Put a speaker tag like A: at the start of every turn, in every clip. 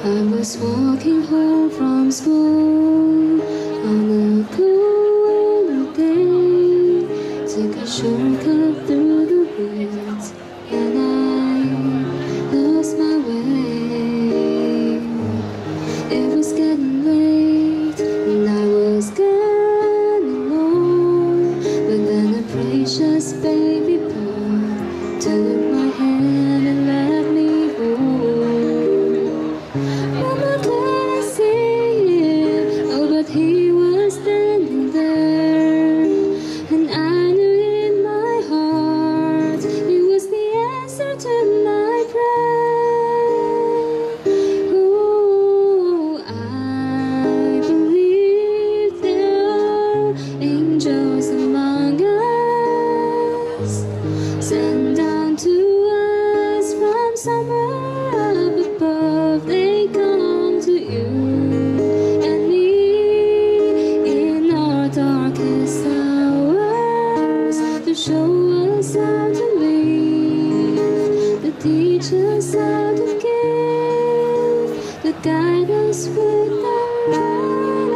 A: I was walking home from school on a cool winter day. Took a shortcut through the woods and I lost my way. It was getting late and I was getting low, but then a precious baby boy took my hand and led me home. Mama couldn't see it, oh, but he was standing there, and I knew in my heart it was the answer to my prayer. Oh, I believe there are angels among us, sent down to us from somewhere up above. They come to you and me in our darkest hours to show us how to live, to teach us how to give, to guide us with the light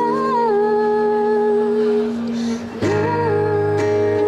A: of love.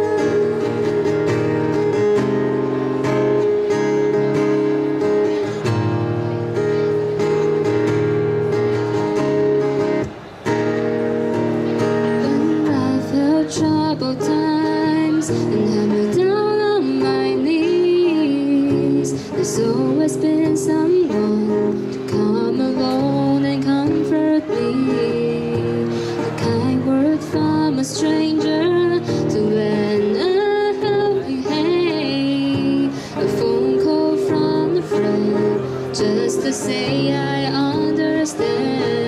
A: When I felt troubled times and hammered down on my knees, there's always been someone to come along and comfort me. A kind word from a stranger to lend a helping hand, a phone call from a friend just to say I understand.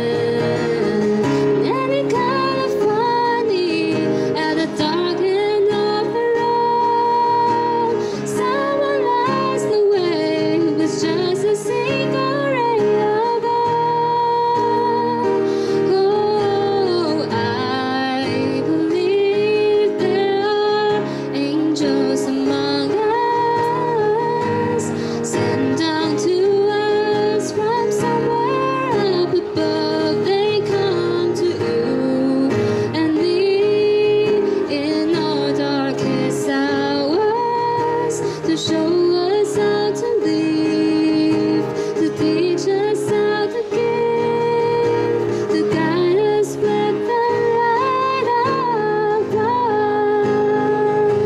A: Any kind of funny at the dark end of the road, someone lights the way with just a single ray of hope. Oh, I believe there are angels among us, sent down to us from somewhere up above. They come to you and me in our darkest hours to show us how to live, to teach us how to give, to guide us with the light of love.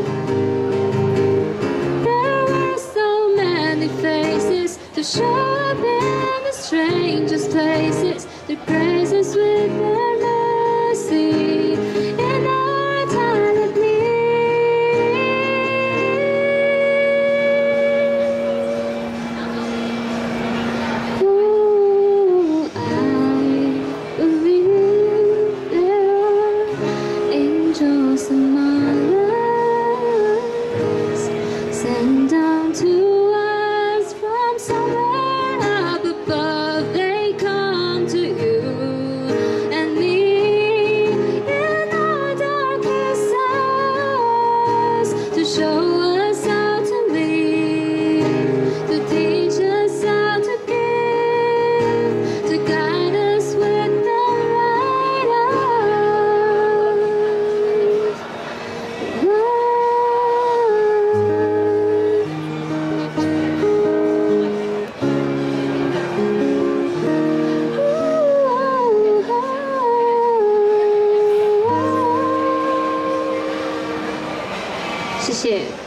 A: There were so many faces to show up in the strangest places, to grace us with their mercy in our time of need. Oh, I believe there are angels among us, sent down to us from somewhere up above. They come to you and me in our darkest hours to show us how to live, to teach us how to give, to guide us with the light of love.谢谢。